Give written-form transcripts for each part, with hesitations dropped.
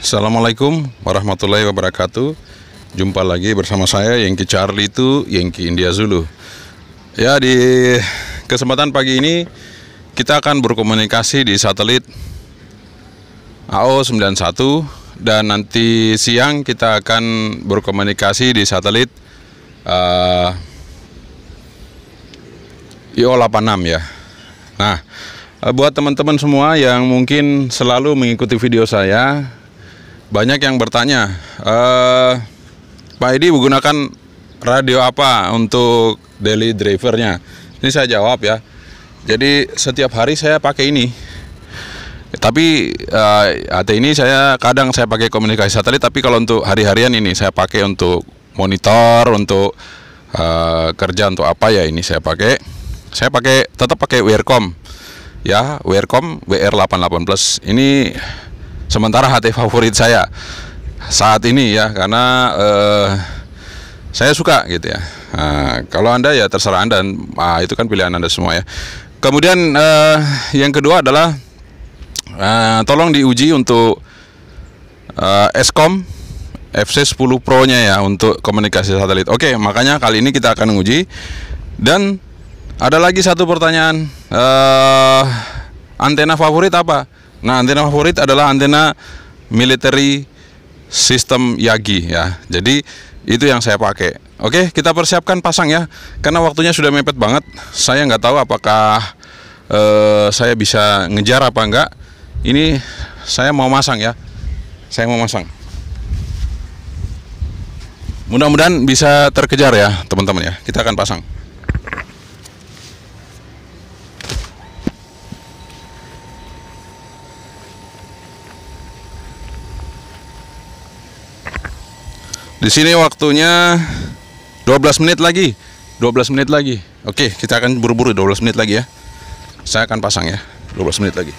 Assalamualaikum warahmatullahi wabarakatuh. Jumpa lagi bersama saya Yankee Charlie itu Yankee India Zulu. Ya, di kesempatan pagi ini kita akan berkomunikasi di satelit AO91 dan nanti siang kita akan berkomunikasi di satelit IO86 ya. Nah, buat teman-teman semua yang mungkin selalu mengikuti video saya, banyak yang bertanya, Pak Edi menggunakan radio apa untuk daily drivernya? Ini saya jawab ya. Jadi setiap hari saya pakai ini. Tapi AT ini kadang saya pakai komunikasi satelit, tapi kalau untuk hari-harian ini saya pakai untuk monitor, untuk kerja, untuk apa ya ini saya pakai. Saya tetap pakai Wearcom. Ya, Wearcom WR88 Plus. Ini sementara HT favorit saya saat ini ya, karena saya suka gitu ya. Kalau Anda ya terserah Anda, itu kan pilihan Anda semua ya. Kemudian yang kedua adalah tolong diuji untuk Eskom FC10 Pro nya ya, untuk komunikasi satelit. Oke, makanya kali ini kita akan menguji. Dan ada lagi satu pertanyaan, antena favorit apa? Nah, antena favorit adalah antena military system Yagi ya. Jadi itu yang saya pakai. Oke, kita persiapkan pasang ya, karena waktunya sudah mepet banget. Saya nggak tahu apakah saya bisa ngejar apa enggak. Ini saya mau masang ya. Saya mau masang. Mudah-mudahan bisa terkejar ya teman-teman ya. Kita akan pasang. Di sini waktunya 12 menit lagi. 12 menit lagi. Oke, kita akan buru-buru 12 menit lagi ya. Saya akan pasang ya. 12 menit lagi.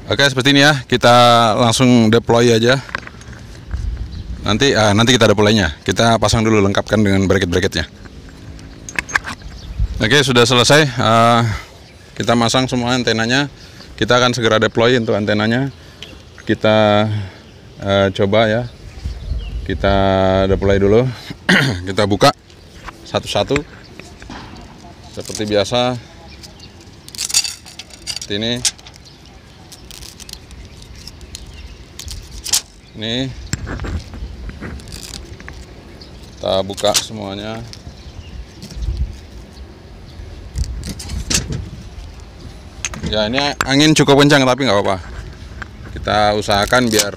Oke, seperti ini ya. Kita langsung deploy aja. Nanti kita deploy-nya. Kita pasang dulu, lengkapkan dengan bracket-bracketnya. Oke, sudah selesai. Kita masang semua antenanya. Kita akan segera deploy untuk antenanya. Kita coba ya. Kita deploy dulu. Kita buka satu-satu. Seperti biasa. Seperti ini. Ini kita buka semuanya. Ya, ini angin cukup kencang tapi nggak apa-apa. Kita usahakan biar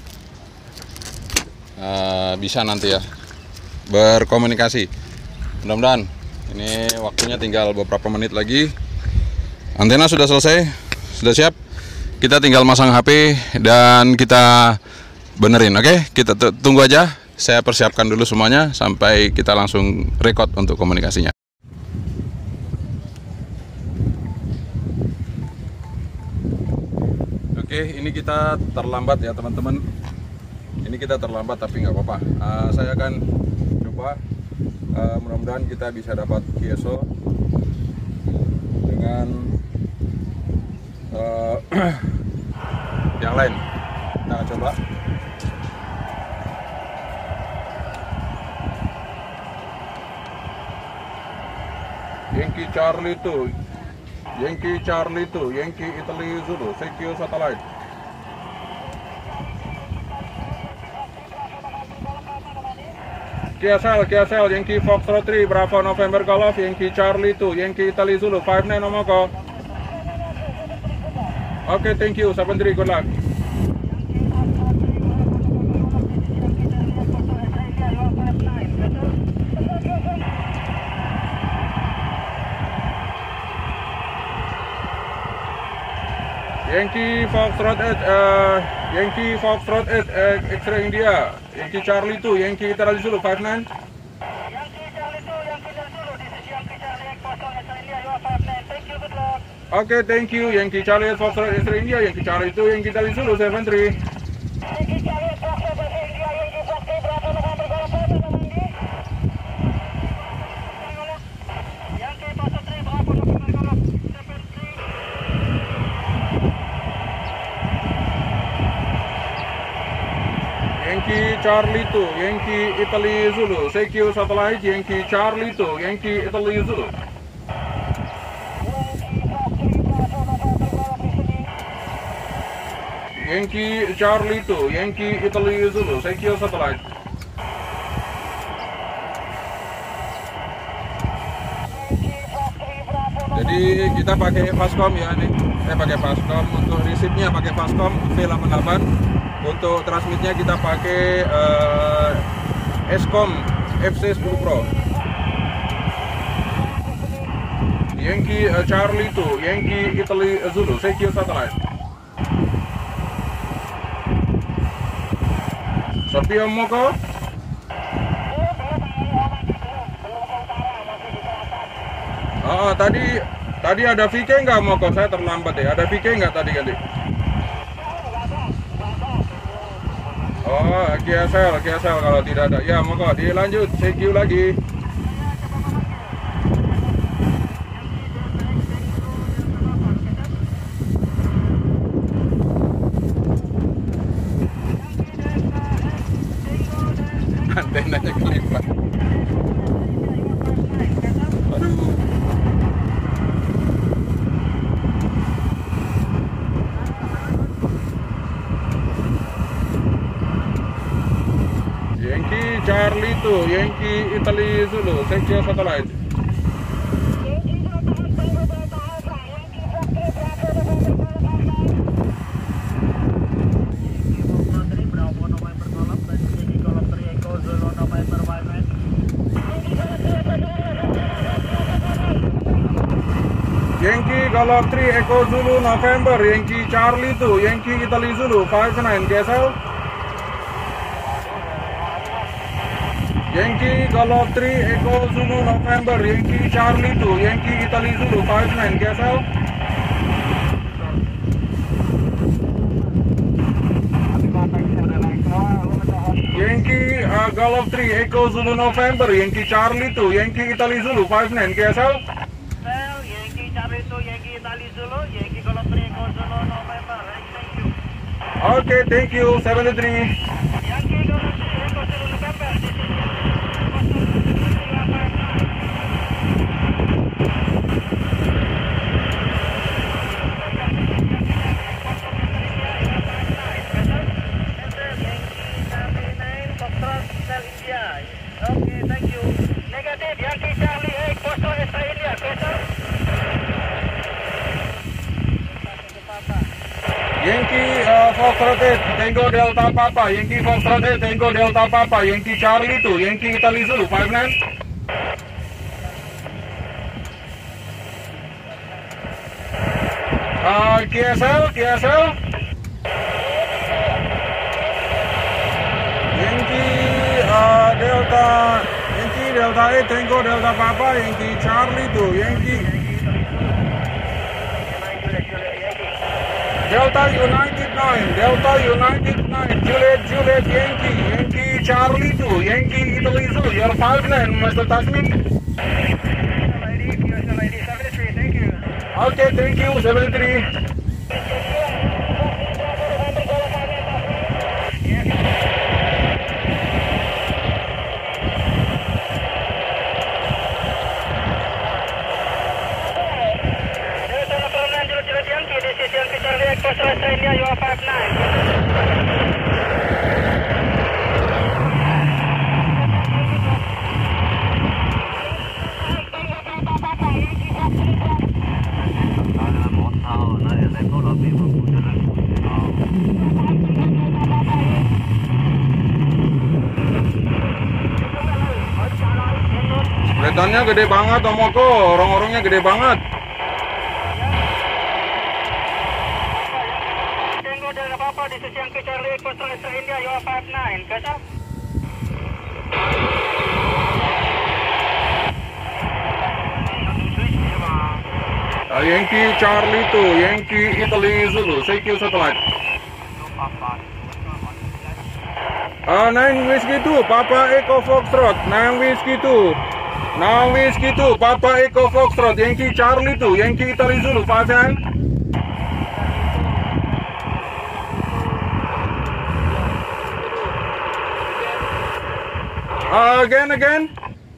bisa nanti ya berkomunikasi. Mudah-mudahan ini waktunya tinggal beberapa menit lagi. Antena sudah selesai, sudah siap. Kita tinggal masang HP dan kita benerin. Oke, kita tunggu aja. Saya persiapkan dulu semuanya sampai kita langsung record untuk komunikasinya. Oke, ini kita terlambat ya teman-teman. Ini kita terlambat tapi nggak apa-apa. Saya akan coba. Mudah-mudahan kita bisa dapat QSO dengan yang lain. Kita coba. Yankee Charlie 2, Yankee Charlie 2, Yankee Italy Zulu, secure satellite. KSL, Yankee Foxtrot 3, Bravo November Golf, Yankee Charlie 2, Yankee Italy Zulu, 59 Omoko. Okay, thank you, 73, good luck. Yankee Foxtrot 8, X-ray India, Yankee Charlie 2, Yankee Italy Zulu, 59. Yankee Charlie 2, Yankee Italy Zulu, this is Yankee Charlie X Foxtrot X-ray India, you are 59, thank you, good luck. Okay, thank you, Yankee Charlie 8 Foxtrot X-ray India, Yankee Charlie 2, Yankee Italy Zulu, 73. Yankee Charlie 8 Foxtrot X-ray India, Yankee Foxtrot Bravo November Golf, Yankee Foxtrot 3, Bravo November Golf, 73. Yankee Charlie 2, Yankee Italy Zulu, secure satellite, Yankee Charlie 2, Yankee Italy Zulu. Yankee Charlie 2, Yankee Italy Zulu, secure satellite. Jadi kita pakai Fastcom ya nih. Saya pakai Fastcom untuk receive-nya pakai Fastcom V88. Untuk transmitnya kita pakai Escom FC10 Pro. Yankee Charlie 2, Yankee Italy Zulu, secure satellite. Sofia Moko. Tadi ada VK nggak Moko? Saya terlambat ya. Ada VK nggak tadi ganti? Oh, KSL kalau tidak ada. Ya Moko, dilanjut, CQ lagi. Antenanya kelipat. Aduh. Yankee Charlie 2, Yankee Italy Zulu, secure satellite. Yankee Golf 3 Echo Zulu November, Yankee Charlie 2, Yankee Italy Zulu, 59 KSL. Yankee Golf 3 Echo Zulu November, Yankee Charlie 2, Yankee Italy Zulu, 59 KSL. Golf 3 Echo Zulu November, Yankee Charlie 2, Yankee Italy Zulu 59, KSL. Yankee Charlie 2, Yankee Italy Zulu, Yankee Golf 3 Echo Zulu November. Thank you. Okay, thank you, 73. Yankee Golf 3 Echo Zulu November. This is okay, thank you. Negative, Yankee Charlie 8, Coastal Australia, Coastal. Yankee Foxtrot 8, Tango Delta Papa, Yankee Foxtrot 8, Tango Delta Papa, Yankee Charlie 2, Yankee Italy Zulu 59. KSL. Yankee Delta 8, Tango Delta Papa, Yankee Charlie 2, Yankee Delta United 9, Juliet Yankee Charlie 2, Yankee Italy Zulu, you're 59, Mr. Tasmin. Thank you. Okay, thank you, 73. This is Yankee Charlie 8, Coastal Australia, you are 59. Betonnya gede banget, Tomoko. Orang-orangnya gede banget. Tango Delta Papa, this is Yankee Charlie 8, Coastal Australia, you are 59. Coastal. Yankee Charlie 2, Yankee Italy Zulu, CQ Satellite. 9 Whiskey 2, Papa Echo Foxtrot, 9 Whiskey 2, Papa Echo Foxtrot, Yankee Charlie 2, Yankee Italy Zulu, 59. Again.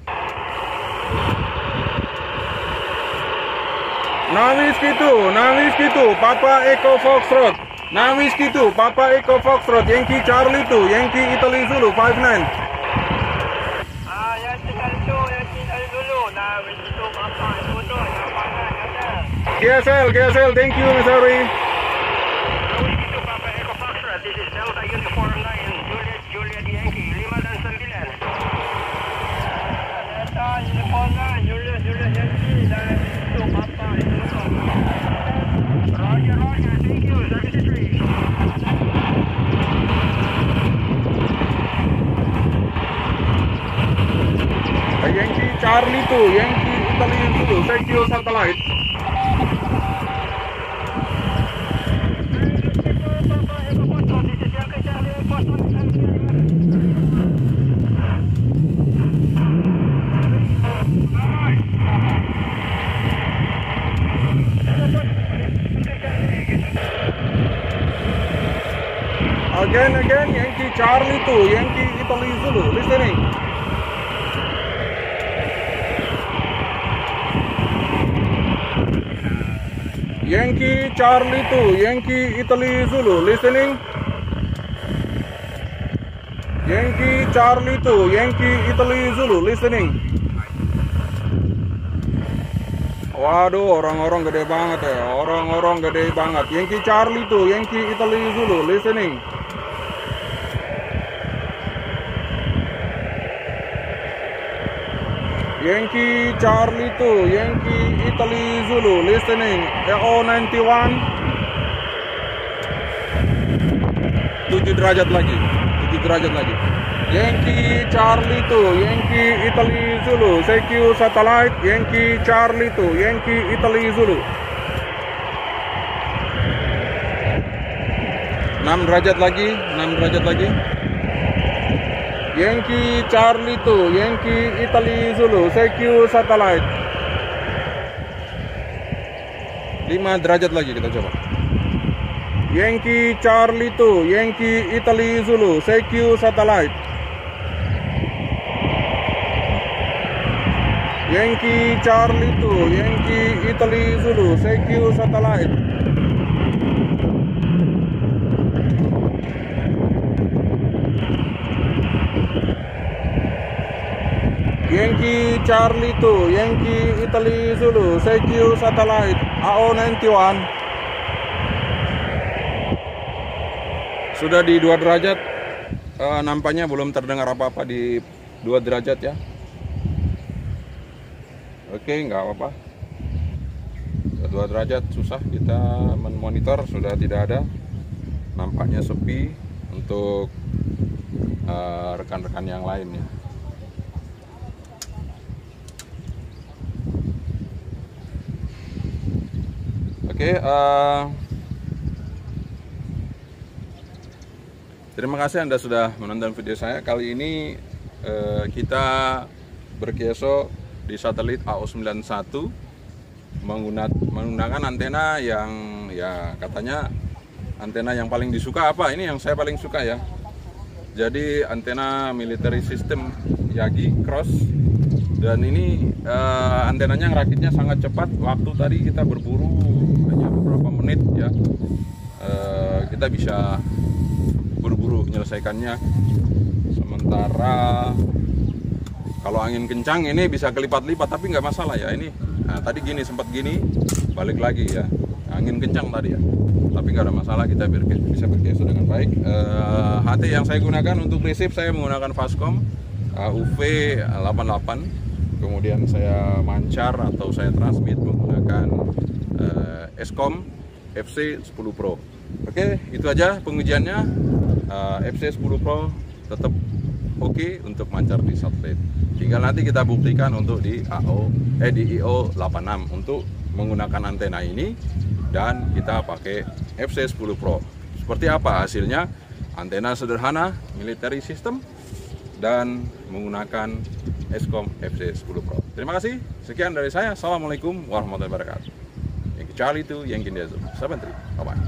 9 Whiskey 2, Papa Echo Foxtrot, 9 Whiskey 2, Papa Echo Foxtrot, Yankee Charlie 2, Yankee Italy Zulu, 59. Yankee Charlie 2, Yankee Italy Zulu, 9 Whiskey 2, Papa Echo 2, you are 59. KSL, thank you, Miss Harry. Whiskey 2, Papa Echo Foxtrot, this is Delta Uniform 9, Juliet Yankee, 5 dan 9. Delta Uniform 9, Juliet Yankee, dan itu Papa Echo Foxtrot. Roger, thank you, 73. Yankee Charlie 2, Yankee Italy Zulu, CQ Satellite. Again, Yankee Charlie 2, Yankee Italy Zulu, listening. Yankee Charlie 2, Yankee Italy Zulu, listening. Yankee Charlie 2, Yankee Italy Zulu, listening. Waduh, orang-orang gede banget ya, orang-orang gede banget. Yankee Charlie 2, Yankee Italy Zulu, listening. Yankee Charlie 2, Yankee Italy Zulu, listening. EO 91. 7 derajat lagi. Yankee Charlie 2, Yankee Italy Zulu, CQ Satellite, Yankee Charlie 2, Yankee Italy Zulu. 6 derajat lagi. Yankee Charlie 2, Yankee Italy Zulu, CQ Satellite. 5 derajat lagi kita coba. Yankee Charlie 2, Yankee Italy Zulu, CQ Satellite. Yankee Charlie 2, Yankee Italy Zulu, CQ Satellite. Yankee Charlie 2, Yankee Italy Zulu, CQ Satellite, AO91. Sudah di 2 derajat, nampaknya belum terdengar apa-apa di 2 derajat ya. Oke, nggak apa-apa. 2 derajat susah kita memonitor, sudah tidak ada. Nampaknya sepi untuk rekan-rekan yang lain ya. Oke, terima kasih Anda sudah menonton video saya. Kali ini kita berkeso di satelit AO91 menggunakan antena yang ya katanya antena yang paling disuka apa? Ini yang saya paling suka ya. Jadi antena military system Yagi Cross, dan ini antenanya ngerakitnya sangat cepat. Waktu tadi kita berburu hanya beberapa menit ya, kita bisa buru-buru menyelesaikannya. Sementara kalau angin kencang ini bisa kelipat-lipat, tapi nggak masalah ya ini. Nah, tadi gini, sempat gini, balik lagi ya. Angin kencang tadi ya, tapi nggak ada masalah, kita bisa berkeso dengan baik. HT yang saya gunakan untuk receive, saya menggunakan Fastcom UV88. Kemudian saya mancar atau saya transmit menggunakan Escom FC10 Pro. Oke, itu aja pengujiannya. FC10 Pro tetap oke untuk mancar di satelit. Tinggal nanti kita buktikan untuk di IO86 untuk menggunakan antena ini, dan kita pakai FC10 Pro. Seperti apa hasilnya? Antena sederhana, military system, dan menggunakan Escom FC10 Pro. Terima kasih. Sekian dari saya. Assalamualaikum warahmatullahi wabarakatuh. Yankee Charlie 2, Yankee India Zulu. 73. Bye-bye.